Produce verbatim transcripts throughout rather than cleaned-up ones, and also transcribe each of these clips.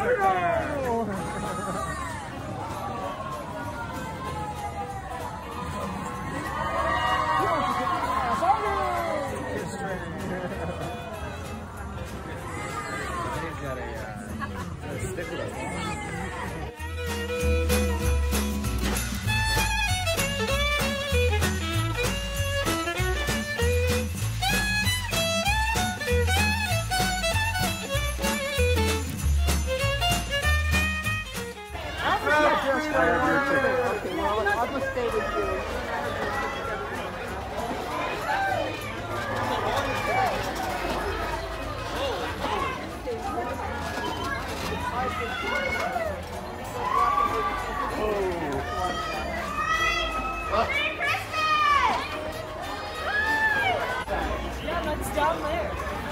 Okay, well, I'll just stay with you. Merry Christmas! Yeah, that's down there.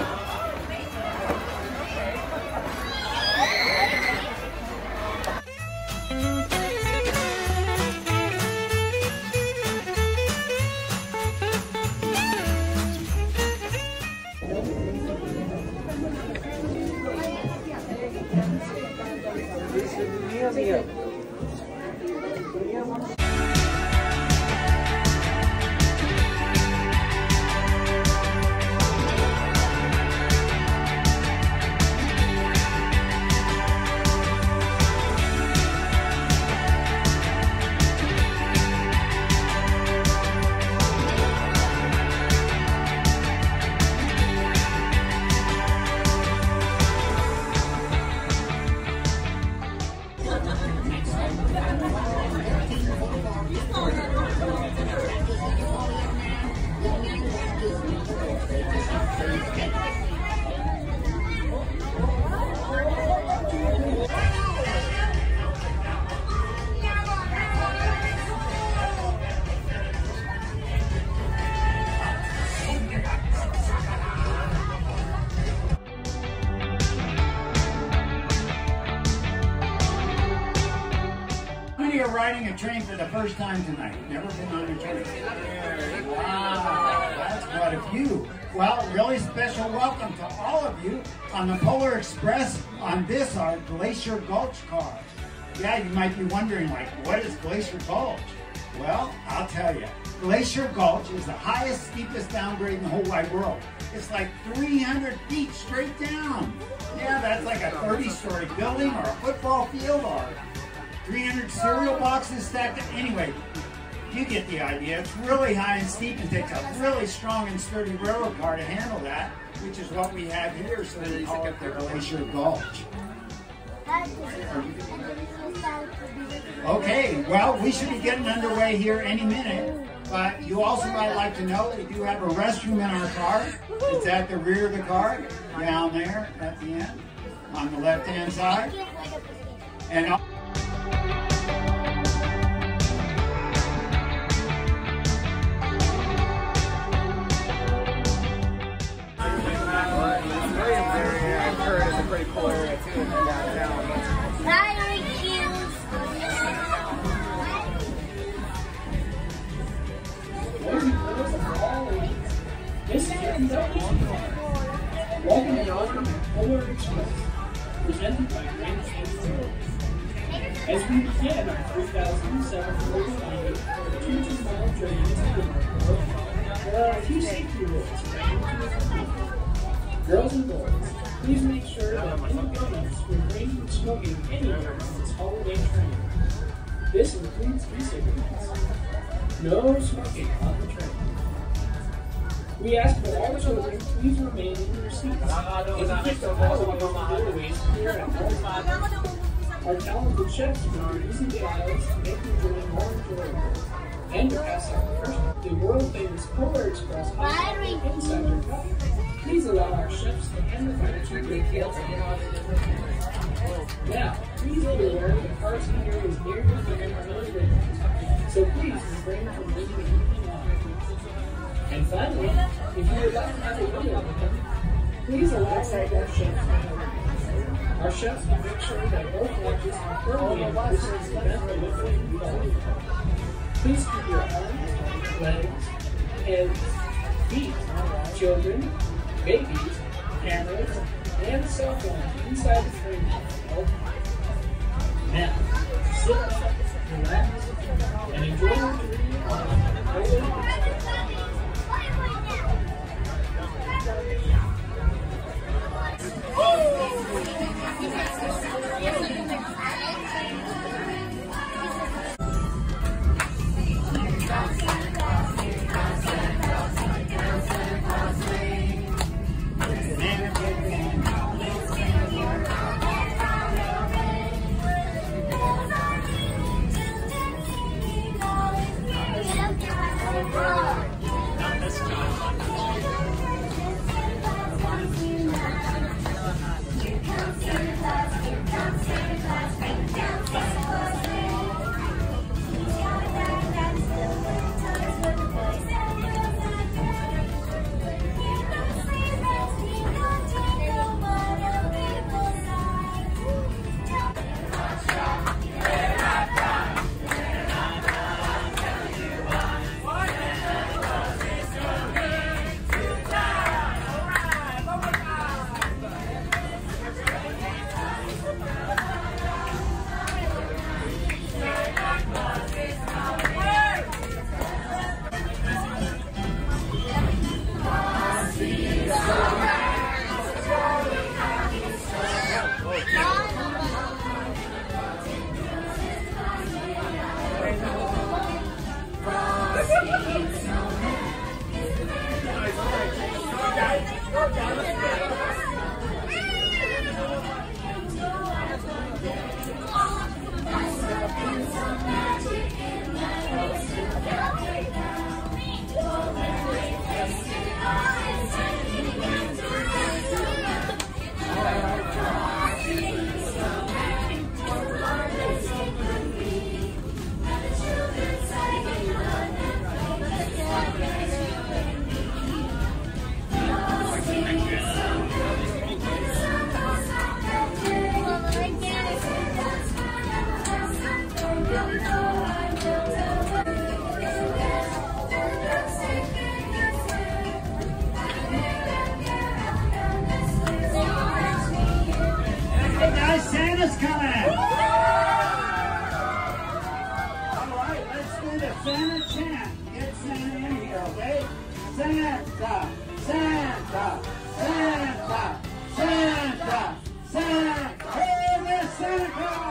You're riding a train for the first time tonight. Never been on a train. Wow, that's quite a few. Well, really special welcome to all of you on the Polar Express on this, our Glacier Gulch car. Yeah, you might be wondering, like, what is Glacier Gulch? Well, I'll tell you. Glacier Gulch is the highest, steepest downgrade in the whole wide world. It's like three hundred feet straight down. Yeah, that's like a thirty-story building or a football field or three hundred cereal boxes stacked up. Anyway, you get the idea. It's really high and steep and takes a really strong and sturdy railroad car to handle that, which is what we have here, so they call it the Glacier Gulch. Okay, well, we should be getting underway here any minute, but you also might like to know that we do have a restroom in our car. It's at the rear of the car, down there at the end, on the left-hand side. And I'll pretty cool area too in downtown. Very cute. This is your introduction card. Welcome to the Polar Express, presented by Grand Chase Tours. As we begin our three thousand seven hundred ninety two mile journey into the airport, there are a few safety rules for girls and boys. Please make sure that individuals refrain from smoking anywhere on this holiday train. This includes e-cigarettes. No smoking on the train. We ask that all children please remain in your seats. In addition to following the doorways here at home. Our talented chefs will be using the aisles to make the journey more enjoyable. And to pass out first, the world-famous Polar Express hot inside your cup. Please allow our chefs to hand the food to the kids. Now, please be aware that the parts here is near the front, so please refrain from leaving anything on. And finally, if you would like to have a video with them, please allow our chefs. Our chefs will make sure that both watches are firmly in position to prevent the lifting of the Please keep your arms, legs, heads, feet, children, babies, cameras, and the cell phone inside the train at all times. Now, sit, relax, and enjoy your journey on the Polar Express. Santa's coming! Alright, let's do the Santa chant. Get Santa in here, okay? Santa, Santa, Santa, Santa, Santa. Hey, there's Santa coming!